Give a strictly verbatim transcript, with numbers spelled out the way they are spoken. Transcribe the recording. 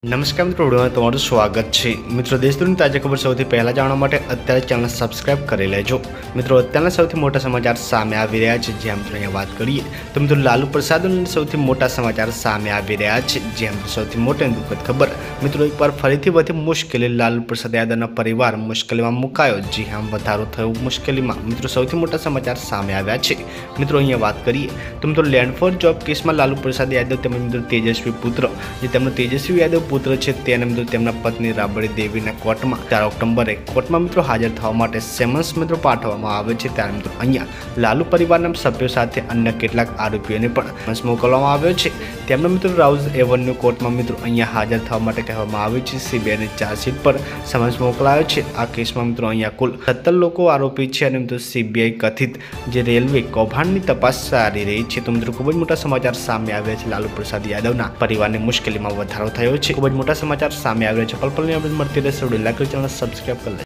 નમસ્કાર મિત્રો, વિડીયોમાં તમારું સ્વાગત છે। મિત્રો, દેશ દુનિયાની તાજા ખબર સૌથી પહેલા જાણવા માટે અત્યારે ચેનલ સબસ્ક્રાઇબ કરી લેજો। મિત્રો, અત્યારના સૌથી મોટા સમાચાર સામે આવી રહ્યા છે। જ્યાં મિત્રો અહીંયા વાત કરીએ તો મિત્રો લાલુ પ્રસાદ અને સૌથી મોટા સમાચાર સામે આવી રહ્યા છે। જ્યાં સૌથી મોટી દુઃખદ ખબર મિત્રો એકવાર ફરીથી વધી મુશ્કેલી, લાલુ પ્રસાદ યાદવના પરિવાર મુશ્કેલીમાં મુકાયો। જી હા, વધારો થયો મુશ્કેલીમાં। મિત્રો, સૌથી મોટા સમાચાર સામે આવ્યા છે। મિત્રો, અહીંયા વાત કરીએ તો મિત્રો લેન્ડ ફોર જોબ કેસમાં લાલુ પ્રસાદ યાદવ તેમજ મિત્રો તેજસ્વી પુત્ર જે તેમનો તેજસ્વી યાદવ પુત્ર છે તેને મિત્રો તેમના પત્ની રાબડી દેવીના કોર્ટમાં ચાર ઓક્ટોબરે કોર્ટમાં મિત્રો હાજર થવા માટે સેમન્સ મિત્રો પાઠવવામાં આવે છે। ત્યારે મિત્રો અહીંયા લાલુ પરિવારના સભ્યો સાથે અન્ય કેટલાક આરોપીઓને પણ સમન્સ મોકલવામાં આવ્યો છે। તેમનો મિત્રો રાઉઝ એવન્યુ કોર્ટમાં મિત્રો અહીંયા હાજર થવા માટે કહેવામાં આવ્યું છે। સીબીઆઈની ચાર્જશીટ પર સમન્સ મોકલાયો છે। આ કેસમાં મિત્રો અહીંયા કુલ સત્તર લોકો આરોપી છે અને મિત્રો સીબીઆઈ કથિત જે રેલવે કૌભાંડની તપાસ ચાલી રહી છે। તો મિત્રો ખૂબ જ મોટા સમાચાર સામે આવ્યા છે। લાલુ પ્રસાદ યાદવના પરિવારની મુશ્કેલીમાં વધારો થયો છે। ખૂબ જ મોટા સમાચાર સામે આવ્યા છે। પલ પલની અપડેટ મળતી રહેશે। લાઈક કરી ચેનલ સબસ્ક્રાઇબ કરી